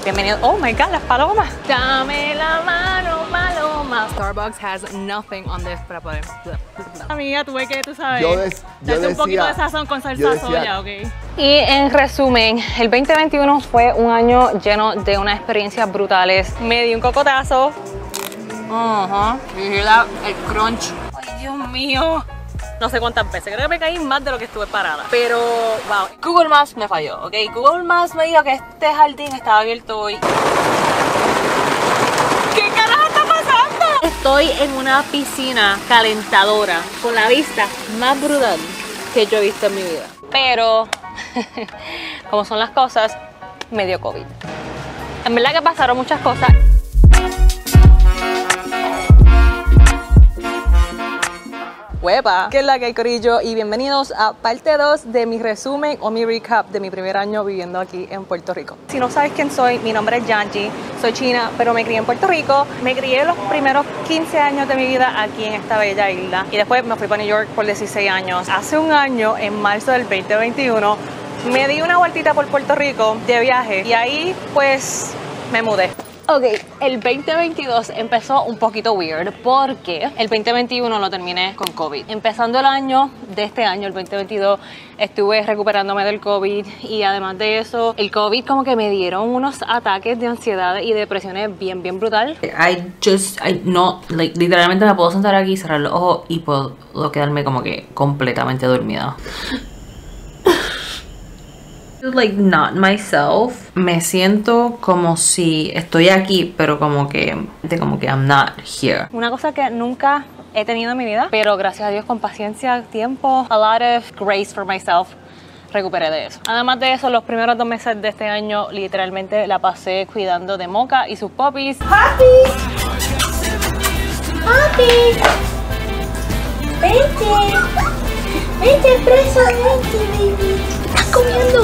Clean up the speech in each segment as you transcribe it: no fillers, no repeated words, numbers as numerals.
Bienvenido. Oh my god, las palomas. Dame la mano, paloma. Starbucks has nothing on this para poder. Amiga, tuve que, tú sabes, darte un poquito de sazón con salsa soya, ok. Y en resumen, el 2021 fue un año lleno de unas experiencias brutales. Me di un cocotazo. El crunch. Ay, Dios mío. No sé cuántas veces, creo que me caí más de lo que estuve parada. Pero, wow, Google Maps me falló, ¿ok? Google Maps me dijo que este jardín estaba abierto hoy. ¿Qué carajo está pasando? Estoy en una piscina calentadora con la vista más brutal que yo he visto en mi vida. Pero, como son las cosas, me dio COVID. En verdad que pasaron muchas cosas. ¡Huepa! ¿Qué es la que hay, corillo? Y bienvenidos a parte 2 de mi resumen o mi recap de mi primer año viviendo aquí en Puerto Rico. Si no sabes quién soy, mi nombre es Yanji, soy china, pero me crié en Puerto Rico. Me crié los primeros 15 años de mi vida aquí en esta bella isla y después me fui para New York por 16 años. Hace un año, en marzo del 2021, me di una vueltita por Puerto Rico de viaje y ahí pues me mudé. Ok, el 2022 empezó un poquito weird porque el 2021 lo terminé con COVID. Empezando el año de este año, el 2022, estuve recuperándome del COVID y además de eso, el COVID como que me dieron unos ataques de ansiedad y depresiones bien brutal. Literalmente me puedo sentar aquí, cerrar los ojos y puedo quedarme como que completamente dormida. Like not myself. Me siento como si estoy aquí, pero como que I'm not here. Una cosa que nunca he tenido en mi vida, pero gracias a Dios con paciencia, tiempo, a lot of grace for myself, recuperé de eso. Además de eso, los primeros 2 meses de este año literalmente la pasé cuidando de Mocha y sus puppies. ¡Papi! ¡Papi! ¡Vente! ¡Vente, presa! ¡Vente, baby! ¿Estás comiendo?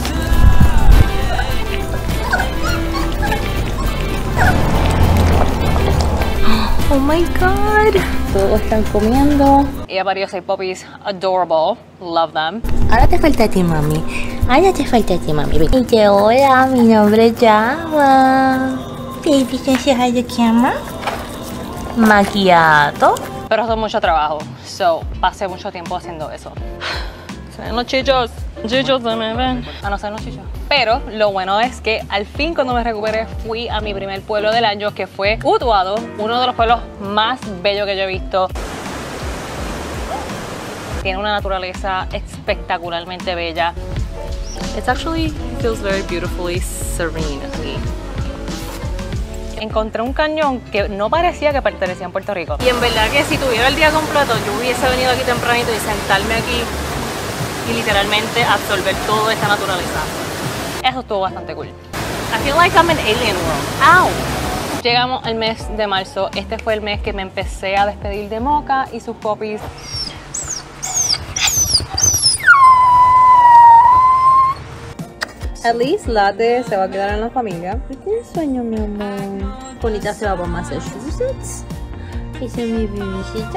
Oh my god. Todos están comiendo. Ella parió 6 puppies. Adorable. Love them. Ahora te falta a ti, mami. Ahora te falta a ti, mami. Y que hola, mi nombre es Java. Baby, can say hi to camera? Macchiato. Pero eso es mucho trabajo. So, pasé mucho tiempo haciendo eso. Se ven los chichos. Chichos se me ven. Ah, no se ven los chichos. Pero lo bueno es que al fin cuando me recuperé fui a mi primer pueblo del año, que fue Utuado, uno de los pueblos más bellos que yo he visto. Tiene una naturaleza espectacularmente bella. It actually feels very beautifully serene. Encontré un cañón que no parecía que pertenecía a Puerto Rico. Y en verdad que si tuviera el día completo, yo hubiese venido aquí tempranito y sentarme aquí y literalmente absorber toda esta naturaleza. Eso estuvo bastante cool. I feel like I'm in alien world. ¡Ow! Llegamos al mes de marzo. Este fue el mes que me empecé a despedir de Mocha y sus puppies. At least Latte se va a quedar en la familia. ¿Tienes sueño, mi amor? Bonita se va por Massachusetts. Esa es mi bebecita.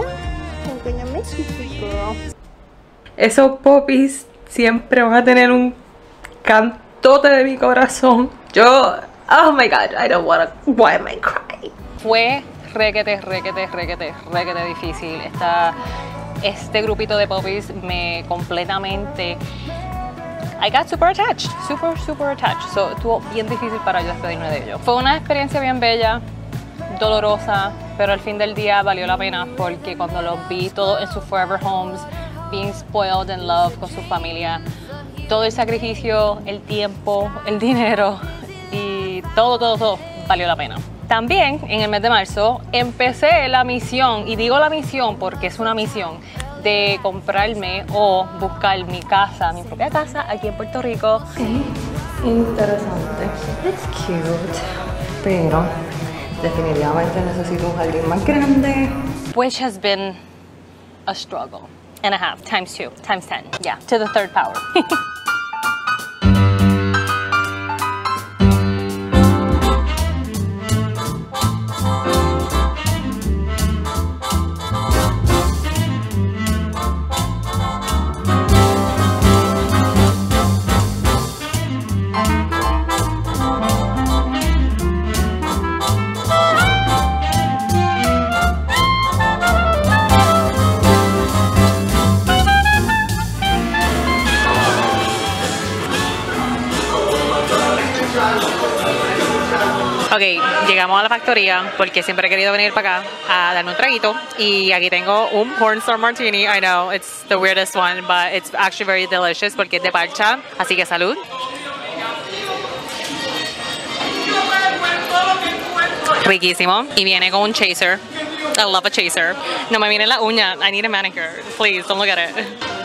Esos puppies siempre van a tener un cantote de mi corazón. Oh my god, I don't wanna, why am I crying? Fue requete difícil. Este grupito de puppies me completamente... I got super attached, super attached. So, estuvo bien difícil para yo despedirme de ellos. Fue una experiencia bien bella, dolorosa, pero al fin del día valió la pena porque cuando los vi todos en sus forever homes, being spoiled and loved con su familia, todo el sacrificio, el tiempo, el dinero y todo valió la pena. También en el mes de marzo empecé la misión, y digo la misión porque es una misión, de comprarme o buscar mi casa, mi propia casa aquí en Puerto Rico. Interesante. It's cute. Pero definitivamente necesito un jardín más grande. Which has been a struggle and a half, times 2, times 10. Yeah, to the 3rd power. Ok, llegamos a la factoría porque siempre he querido venir para acá a darme un traguito. Y aquí tengo un Pornstar Martini. I know, it's the weirdest one, but it's actually very delicious porque es de parcha. Así que salud. Riquísimo. Y viene con un chaser. I love a chaser. No me viene la uña. I need a manicure. Please, don't look at it.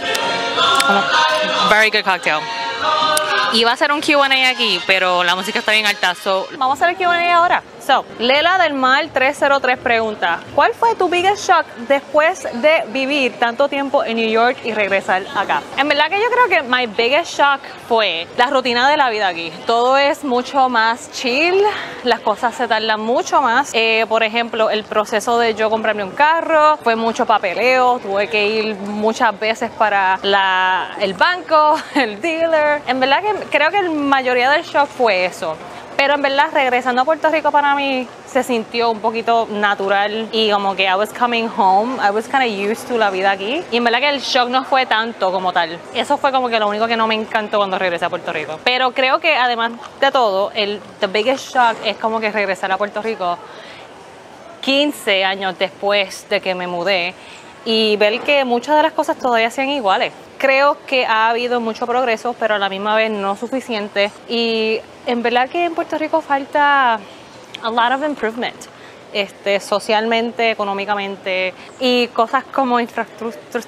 Very good cocktail. Iba a hacer un Q&A aquí, pero la música está bien alta. So, vamos a hacer el Q&A ahora. So, Lela del Mar 303 pregunta: ¿cuál fue tu biggest shock después de vivir tanto tiempo en New York y regresar acá? En verdad que yo creo que my biggest shock fue la rutina de la vida aquí. Todo es mucho más chill, las cosas se tardan mucho más. Por ejemplo, el proceso de yo comprarme un carro fue mucho papeleo, tuve que ir muchas veces para el banco, el dealer. En verdad que creo que la mayoría del shock fue eso. Pero en verdad, regresando a Puerto Rico para mí se sintió un poquito natural y como que I was coming home, I was kind of used to la vida aquí. Y en verdad que el shock no fue tanto como tal. Eso fue como que lo único que no me encantó cuando regresé a Puerto Rico. Pero creo que además de todo, the biggest shock es como que regresar a Puerto Rico 15 años después de que me mudé y ver que muchas de las cosas todavía sean iguales. Creo que ha habido mucho progreso, pero a la misma vez no suficiente. Y en verdad que en Puerto Rico falta a lot of improvement. Socialmente, económicamente y cosas como infraestructura.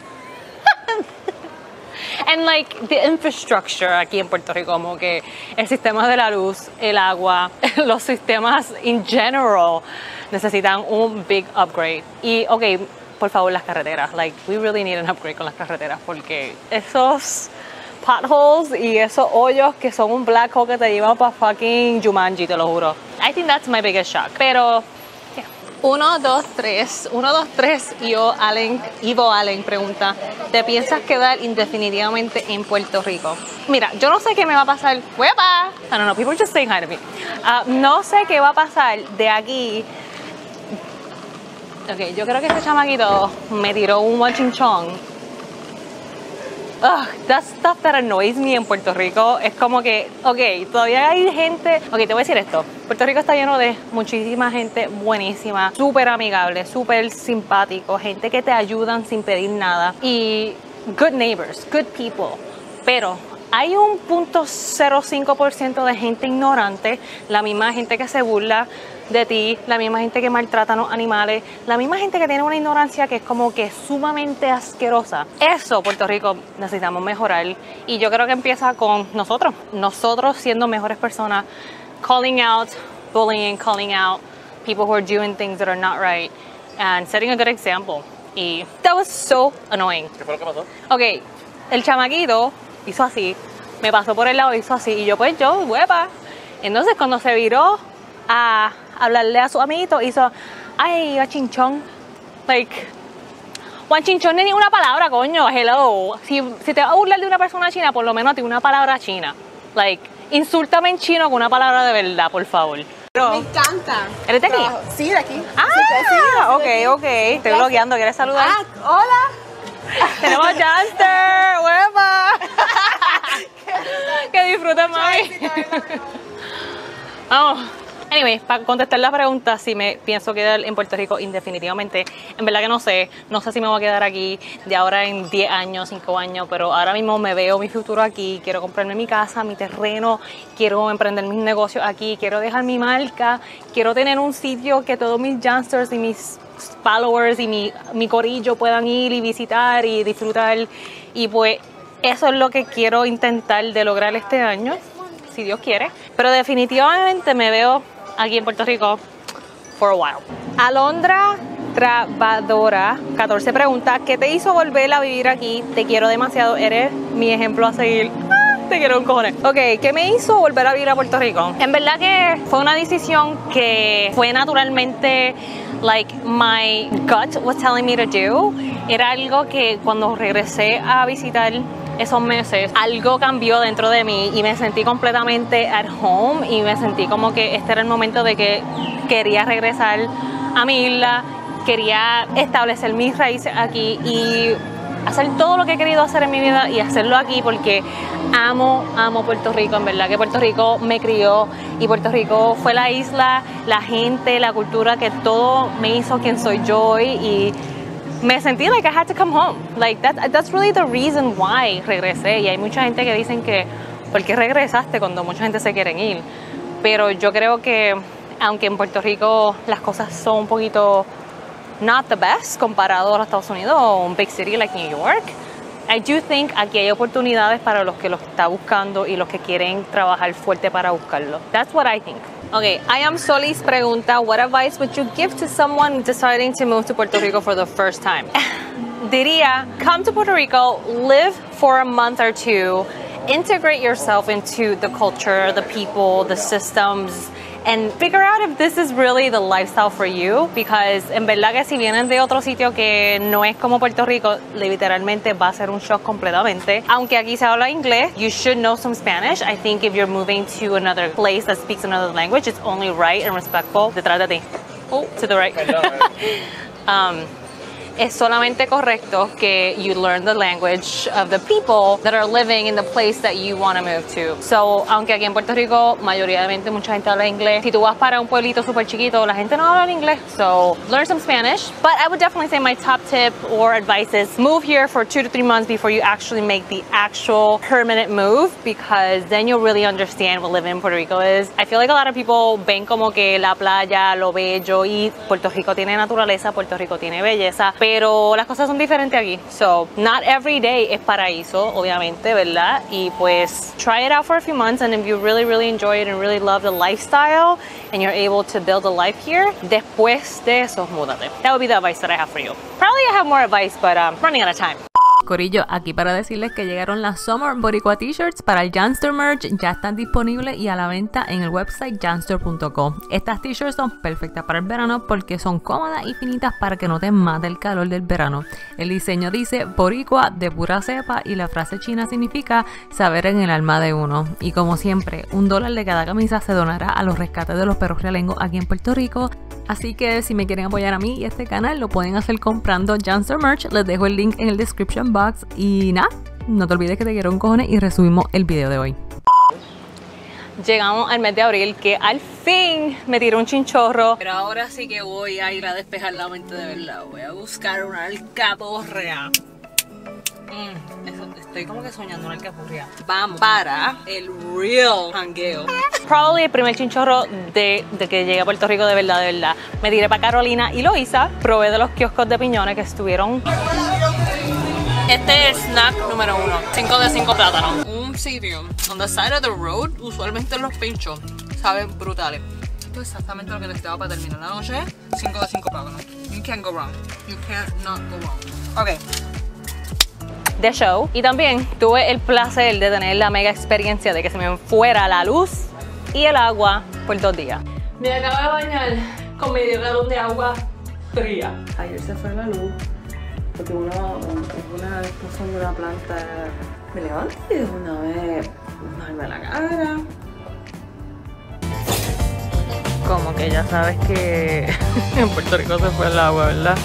And like the infrastructure aquí en Puerto Rico, como que el sistema de la luz, el agua, los sistemas in general necesitan un big upgrade. Y ok, por favor, las carreteras, like we really need an upgrade con las carreteras porque esos potholes y esos hoyos que son un black hole que te llevan para fucking Jumanji, te lo juro. I think that's my biggest shock. Pero 1, 2, 3 Ivo Allen pregunta: ¿te piensas quedar indefinitivamente en Puerto Rico? Mira, yo no sé qué me va a pasar. ¡Huepa! I don't know, people are just saying hi to me. No sé qué va a pasar de aquí. Ok, yo creo que este chamaquito me tiró un guachinchón. That stuff that annoys me en Puerto Rico es como que, ok, todavía hay gente. Ok, te voy a decir esto: Puerto Rico está lleno de muchísima gente buenísima, súper amigable, súper simpático, gente que te ayudan sin pedir nada y good neighbors, good people. Pero hay un 0.05% de gente ignorante, la misma gente que se burla de ti, la misma gente que maltrata a los animales, la misma gente que tiene una ignorancia que es como que sumamente asquerosa. Eso, Puerto Rico, necesitamos mejorar y yo creo que empieza con nosotros siendo mejores personas, calling out bullying, calling out people who are doing things that are not right and setting a good example. Y that was so annoying. ¿Qué fue lo que pasó? Ok, el chamaquito hizo así, me pasó por el lado, hizo así y yo huepa. Entonces cuando se viró a hablarle a su amiguito, hizo: ay, guachinchón. Like, guachinchón no es ni una palabra, coño, hello. Si te vas a burlar de una persona china, por lo menos tiene una palabra china. Like, insúltame en chino con una palabra de verdad, por favor. Me encanta. ¿Eres de aquí? Sí, de aquí. Ah, ok. Estoy bloqueando, ¿quieres saludar? Hola. Tenemos a Janster, huepa. Que disfruten, mami. Vamos. Anyway, para contestar la pregunta si me pienso quedar en Puerto Rico indefinitivamente, en verdad que no sé si me voy a quedar aquí de ahora en 10 años, 5 años, pero ahora mismo me veo mi futuro aquí, quiero comprarme mi casa, mi terreno, quiero emprender mis negocios aquí, quiero dejar mi marca, quiero tener un sitio que todos mis youngsters y mis followers y mi corillo puedan ir y visitar y disfrutar, y pues eso es lo que quiero intentar de lograr este año, si Dios quiere, pero definitivamente me veo aquí en Puerto Rico for a while. Alondra Trabadora 14 pregunta: ¿qué te hizo volver a vivir aquí? Te quiero demasiado, eres mi ejemplo a seguir. Te quiero un cojones. Ok, ¿qué me hizo volver a vivir a Puerto Rico? En verdad que fue una decisión que fue naturalmente, like my gut was telling me to do. Era algo que cuando regresé a visitar esos meses, algo cambió dentro de mí y me sentí completamente at home y me sentí como que este era el momento de que quería regresar a mi isla, quería establecer mis raíces aquí y hacer todo lo que he querido hacer en mi vida y hacerlo aquí porque amo Puerto Rico, en verdad que Puerto Rico me crió y Puerto Rico fue la isla, la gente, la cultura, que todo me hizo quien soy yo hoy y me sentí like I had to come home. Like that's really the reason why regresé. Y hay mucha gente que dicen que ¿por qué regresaste cuando mucha gente se quiere ir? Pero yo creo que aunque en Puerto Rico las cosas son un poquito not the best comparado a los Estados Unidos o un big city like New York, I do think aquí hay oportunidades para los que lo están buscando y los que quieren trabajar fuerte para buscarlo. That's what I think. Okay, I am Solis pregunta, what advice would you give to someone deciding to move to Puerto Rico for the first time? Diría, come to Puerto Rico, live for a month or two, integrate yourself into the culture, the people, the systems, and figure out if this is really the lifestyle for you, because en verdad que si vienen de otro sitio que no es como Puerto Rico, literalmente va a ser un shock completamente. Aunque aquí se habla inglés, you should know some Spanish. I think if you're moving to another place that speaks another language, it's only right and respectful. Detrás de ti. Oh, to the right. Es solamente correcto que you learn the language of the people that are living in the place that you want to move to. So, aunque aquí en Puerto Rico mayoritariamente mucha gente habla inglés, si tú vas para un pueblito súper chiquito, la gente no habla inglés. So, learn some Spanish. But I would definitely say my top tip or advice is move here for 2 to 3 months before you actually make the actual permanent move, because then you'll really understand what living in Puerto Rico is. I feel like a lot of people ven como que la playa, lo bello, y Puerto Rico tiene naturaleza, Puerto Rico tiene belleza, pero las cosas son diferentes aquí. So, not every day es paraíso, obviamente, ¿verdad? Y pues, try it out for a few months, and if you really enjoy it and really love the lifestyle, and you're able to build a life here, después de eso, múdate. That would be the advice that I have for you. Probably I have more advice, but I'm running out of time. Corillo, aquí para decirles que llegaron las Summer Boricua T-shirts para el Janster Merch. Ya están disponibles y a la venta en el website janster.co. Estas T-shirts son perfectas para el verano porque son cómodas y finitas para que no te mate el calor del verano. El diseño dice Boricua de pura cepa y la frase china significa saber en el alma de uno. Y como siempre, $1 de cada camisa se donará a los rescates de los perros realengos aquí en Puerto Rico. Así que si me quieren apoyar a mí y a este canal, lo pueden hacer comprando Janster Merch. Les dejo el link en el description box. Y nada, no te olvides que te quiero un cojones y resumimos el video de hoy. Llegamos al mes de abril, que al fin me tiró un chinchorro. Pero ahora sí que voy a ir a despejar la mente de verdad. Voy a buscar una alcaporrea. Estoy como que soñando una alcaporrea. Vamos para el real jangueo. Probably el primer chinchorro de que llegué a Puerto Rico de verdad, de verdad. Me tiré para Carolina y Loíza. Probé de los kioscos de piñones que estuvieron. Este es el snack número 1. 5 de 5 plátanos. Un sitio on the side of the road. Usualmente los pinchos saben brutales. Esto es exactamente lo que necesitaba para terminar la noche. 5 de 5 plátanos. You can't go wrong. You can't not go wrong. Ok. De show. Y también tuve el placer de tener la mega experiencia de que se me fuera la luz y el agua por 2 días. Me acabo de bañar con medio galón de agua fría. Ayer se fue la luz porque una explosión de una planta. Me levanté de una vez, mojarme la cara. Como que ya sabes que en Puerto Rico se fue el agua, ¿verdad?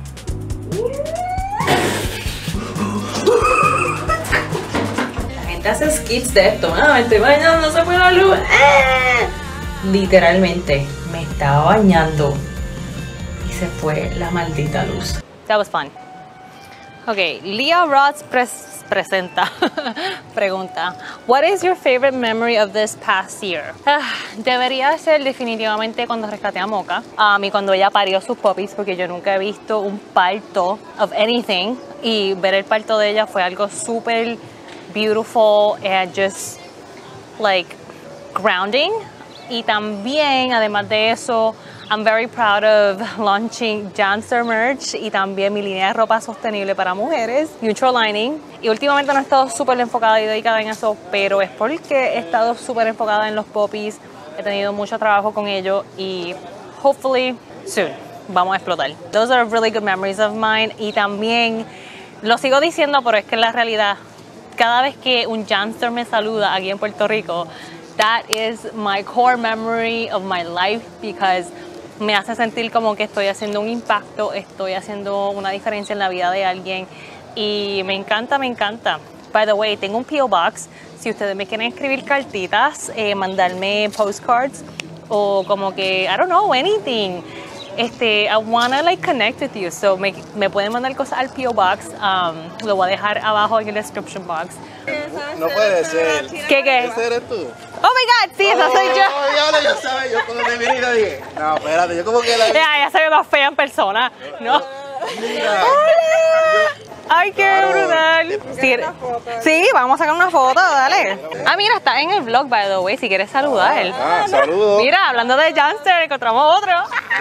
La gente hace skits de esto. Me estoy bañando, se fue la luz. Literalmente me estaba bañando y se fue la maldita luz. That was fun. Okay, Leah Rods presenta, pregunta, what is your favorite memory of this past year? Debería ser definitivamente cuando rescaté a Mocha y cuando ella parió sus puppies, porque yo nunca he visto un parto of anything, y ver el parto de ella fue algo súper beautiful and just like grounding. Y también, además de eso, I'm very proud of launching Janster Merch y también mi línea de ropa sostenible para mujeres, Neutral Lining. Y últimamente no he estado súper enfocada y dedicada en eso, pero es porque he estado súper enfocada en los puppies. He tenido mucho trabajo con ellos y hopefully soon vamos a explotar. Those are really good memories of mine. Y también, lo sigo diciendo, pero es que en la realidad, cada vez que un Janster me saluda aquí en Puerto Rico, that is my core memory of my life, because me hace sentir como que estoy haciendo un impacto, estoy haciendo una diferencia en la vida de alguien, y me encanta, me encanta. By the way, tengo un P.O. Box. Si ustedes me quieren escribir cartitas, mandarme postcards o como que, I don't know, anything. I wanna like connect with you. So me pueden mandar cosas al P.O. Box. Lo voy a dejar abajo en el description box. No puede ser. ¿Qué? ¿Ese eres tú? Oh my God, sí, esa soy yo. Ya yo sabía, yo cuando te miré y dije, no, espérate, yo como que la... Ya se ve más fea en persona. No. Mira. Ay, qué brutal. Sí, vamos a sacar una foto, dale. Ah, mira, está en el vlog, by the way, si quieres saludar. Ah, saludos. Mira, hablando de Janster, encontramos otro.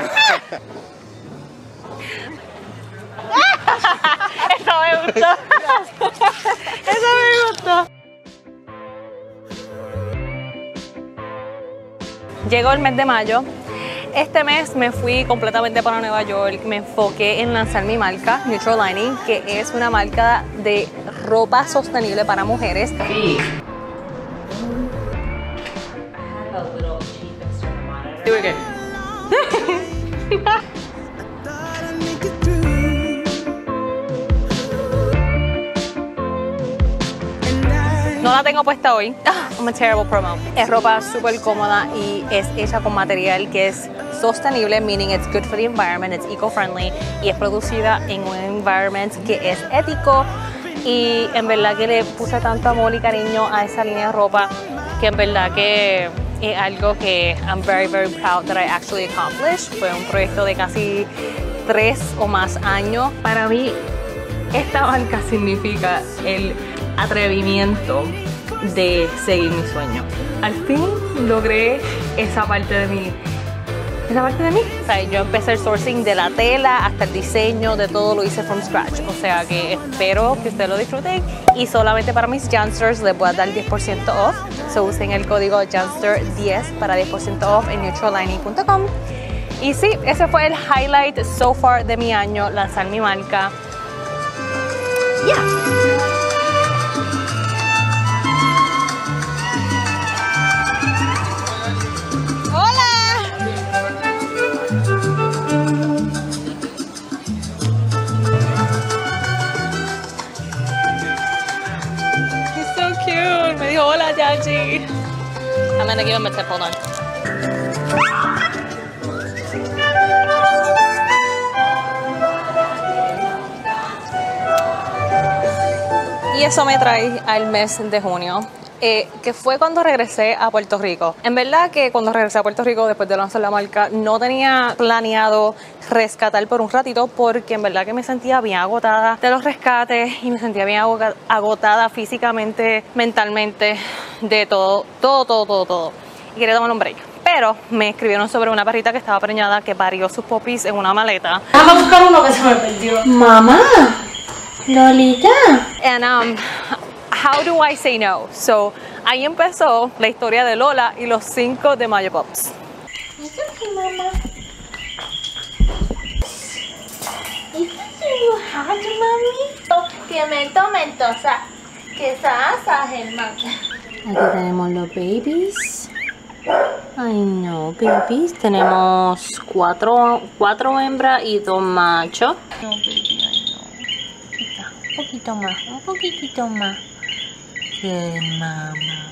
Eso me gustó. Eso me gustó. Llegó el mes de mayo. Este mes me fui completamente para Nueva York, me enfoqué en lanzar mi marca, Neutral Lining, que es una marca de ropa sostenible para mujeres. Sí. No la tengo puesta hoy. I'm a terrible promo. Es ropa súper cómoda y es hecha con material que es sostenible, meaning it's good for the environment, it's eco-friendly y es producida en un environment que es ético. Y en verdad que le puse tanto amor y cariño a esa línea de ropa que en verdad que es algo que I'm very, very proud that I actually accomplished. Fue un proyecto de casi 3 o más años. Para mí, esta marca significa el atrevimiento de seguir mi sueño. Al fin logré esa parte de mí. O sea, yo empecé el sourcing de la tela hasta el diseño, de todo lo hice from scratch. O sea que espero que ustedes lo disfruten. Y solamente para mis Jansters les voy a dar 10% off. So usen el código Janster10 para 10% off en neutrallining.com. Y sí, ese fue el highlight so far de mi año, lanzar mi marca. Yeah. Hola, Yachi. I'm gonna give him a tip, hold on. Y eso me trae al mes de junio, que fue cuando regresé a Puerto Rico. En verdad que cuando regresé a Puerto Rico después de lanzar la marca no tenía planeado rescatar por un ratito porque en verdad que me sentía bien agotada de los rescates y me sentía bien agotada físicamente, mentalmente, de todo. Y quería tomar un break. Pero me escribieron sobre una perrita que estaba preñada que parió sus popis en una maleta. Vamos a buscar uno que se me perdió. Mamá, Lolita. And how do I say no? So ahí empezó la historia de Lola y los 5 de Mayo Pops. It's okay, mamá. Hot, mami. Que mentosa. Que sasa, Germán. Aquí tenemos los babies. Ay no, babies. Tenemos 4 hembras y 2 machos. No, baby, ay no. Un poquitito más. Que mamá.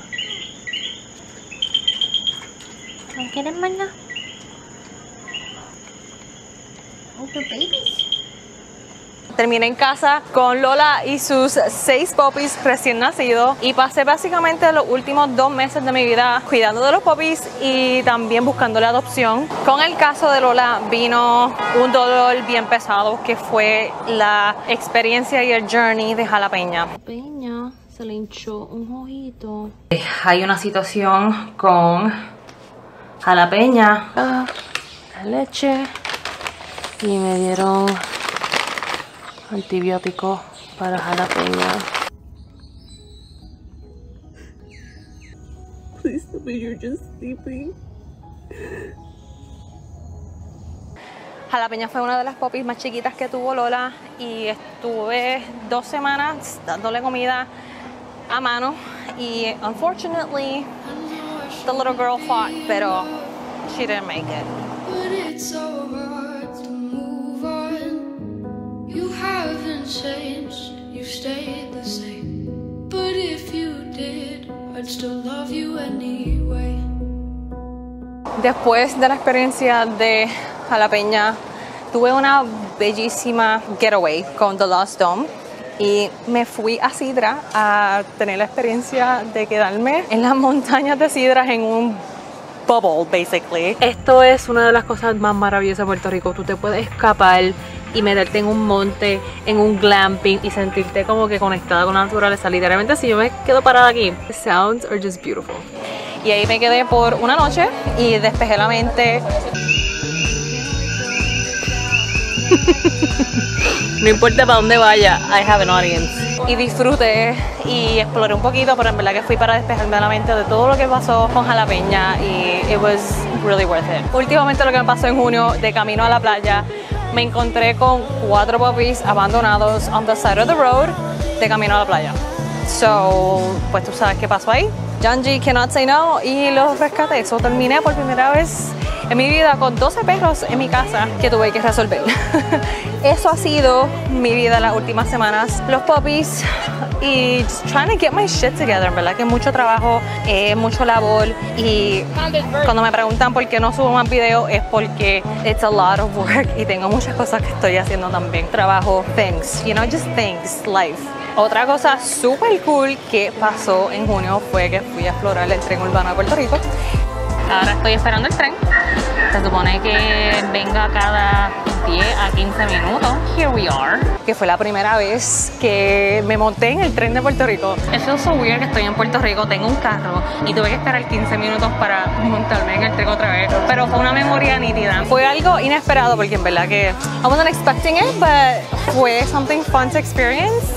¿No quieres más nada? Oh, the babies. Terminé en casa con Lola y sus 6 popis recién nacidos y pasé básicamente los últimos 2 meses de mi vida cuidando de los popis y también buscando la adopción. Con el caso de Lola vino un dolor bien pesado que fue la experiencia y el journey de Jalapeña. Peña, se le hinchó un ojito. Hay una situación con Jalapeña. La leche. Y me dieron antibiótico para Jalapeña. Please tell me you're just sleeping. Jalapeña fue una de las popis más chiquitas que tuvo Lola y estuve 2 semanas dándole comida a mano y unfortunately the little girl fought, pero she didn't make it. But it's so hard to move on. You haven't changed, stayed the same. But if you did, I'd still love you anyway. Después de la experiencia de Jalapeña, tuve una bellísima getaway con The Lost Dome y me fui a Sidra a tener la experiencia de quedarme en las montañas de Sidra en un bubble, basically. Esto es una de las cosas más maravillosas de Puerto Rico. Tú te puedes escapar y meterte en un monte, en un glamping y sentirte como que conectada con la naturaleza. Literalmente, si yo me quedo parada aquí, the sounds are just beautiful. Y ahí me quedé por una noche y despejé la mente. No importa para dónde vaya, I have an audience. Y disfruté y exploré un poquito, pero en verdad que fui para despejarme la mente de todo lo que pasó con Jalapeña y it was really worth it. Últimamente lo que me pasó en junio, de camino a la playa, me encontré con 4 puppies abandonados on the side of the road, de camino a la playa. So, pues tú sabes qué pasó ahí. Janji cannot say no y los rescaté. So, terminé por primera vez en mi vida con 12 perros en mi casa que tuve que resolver. Eso ha sido mi vida las últimas semanas. Los puppies y just trying to get my shit together. En verdad que mucho trabajo, mucho labor. Y cuando me preguntan por qué no subo más videos es porque it's a lot of work y tengo muchas cosas que estoy haciendo también. Trabajo, things, you know, just things, life. Otra cosa súper cool que pasó en junio fue que fui a explorar el tren urbano de Puerto Rico. Ahora estoy esperando el tren. Se supone que venga cada 10 a 15 minutos. Here we are. Que fue la primera vez que me monté en el tren de Puerto Rico. It feels so weird que estoy en Puerto Rico, tengo un carro y tuve que esperar 15 minutos para montarme en el tren otra vez. Pero fue una memoria nítida. Fue algo inesperado porque en verdad que I wasn't expecting it, but fue something fun to experience.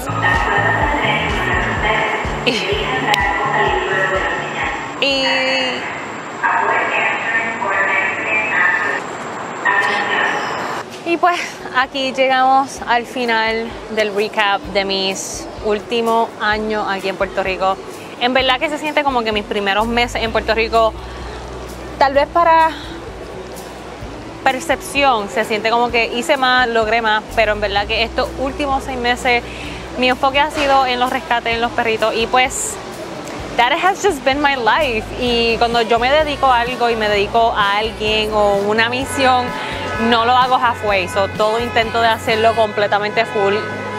Y pues aquí llegamos al final del recap de mis últimos años aquí en Puerto Rico. En verdad que se siente como que mis primeros meses en Puerto Rico, tal vez para percepción, se siente como que hice más, logré más, pero en verdad que estos últimos 6 meses mi enfoque ha sido en los rescates, en los perritos y pues that has just been my life. Y cuando yo me dedico a algo y me dedico a alguien o una misión, no lo hago halfway, so todo intento de hacerlo completamente full.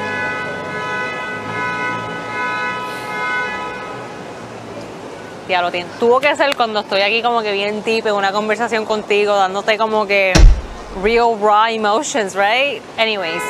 Ya lo tiene. Tuvo que ser cuando estoy aquí como que bien deep en una conversación contigo, dándote como que real raw emotions, right? Anyways.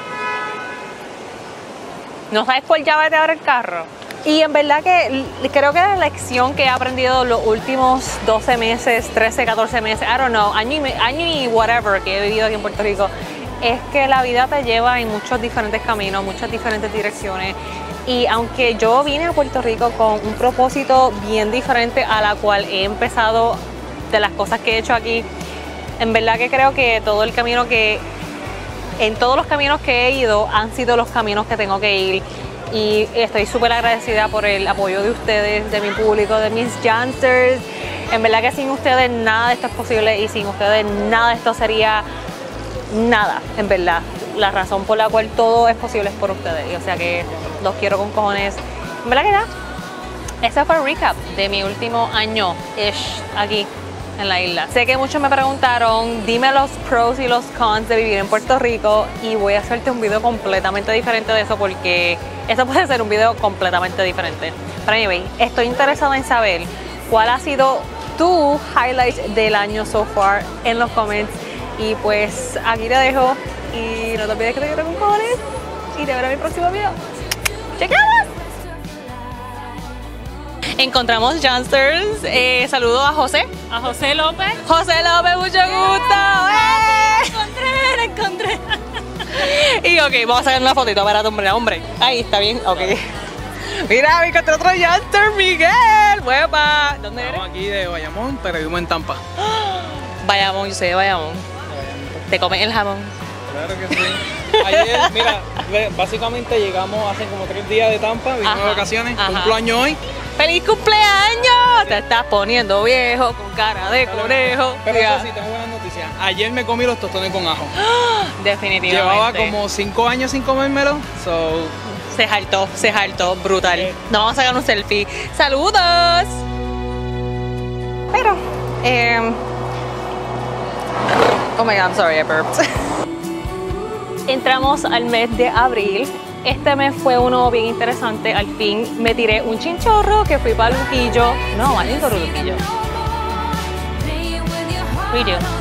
¿No sabes cuál llave te abre el carro? Y en verdad que creo que la lección que he aprendido los últimos 12 meses, 13, 14 meses, I don't know, año y whatever que he vivido aquí en Puerto Rico, es que la vida te lleva en muchos diferentes caminos, muchas diferentes direcciones. Y aunque yo vine a Puerto Rico con un propósito bien diferente a la cual he empezado de las cosas que he hecho aquí, en verdad que creo que todo el camino en todos los caminos que he ido han sido los caminos que tengo que ir. Y estoy súper agradecida por el apoyo de ustedes, de mi público, de mis Jansters. En verdad que sin ustedes nada de esto es posible y sin ustedes nada de esto sería nada, en verdad. La razón por la cual todo es posible es por ustedes. Y o sea que los quiero con cojones. En verdad que nada. Ese fue el recap de mi último año-ish aquí en la isla. Sé que muchos me preguntaron, dime los pros y los cons de vivir en Puerto Rico y voy a hacerte un video completamente diferente de eso porque eso puede ser un video completamente diferente. Pero anyway, estoy interesada en saber cuál ha sido tu highlight del año so far en los comments y pues aquí te dejo y no te olvides que te quiero con cojones y te veré en mi próximo video. ¡Chequeamos! Encontramos Jansters. Saludo a José. A José López. José López, mucho gusto. La encontré. Y ok, vamos a sacar una fotito para tu hombre. Ahí está bien, ok. Mira, me encontré otro Janster, Miguel. Huepa. ¿Dónde eres? Estamos aquí de Bayamón, pero vivimos en Tampa. Bayamón, yo soy de Bayamón. ¿Te comes el jamón? Claro que sí. Ayer, mira, básicamente llegamos hace como 3 días de Tampa, vinimos de vacaciones, cumplo año hoy. ¡Feliz cumpleaños! Te estás poniendo viejo con cara de conejo. Pero eso sí, tengo buenas noticias. Ayer me comí los tostones con ajo. Definitivamente. Llevaba como 5 años sin comérmelo, so Se jaltó, brutal. Nos vamos a sacar un selfie. ¡Saludos! Pero, oh my god, I'm sorry, I burped. Entramos al mes de abril. Este mes fue uno bien interesante. Al fin me tiré un chinchorro que fui para Luquillo. No, maldito Luquillo. We do.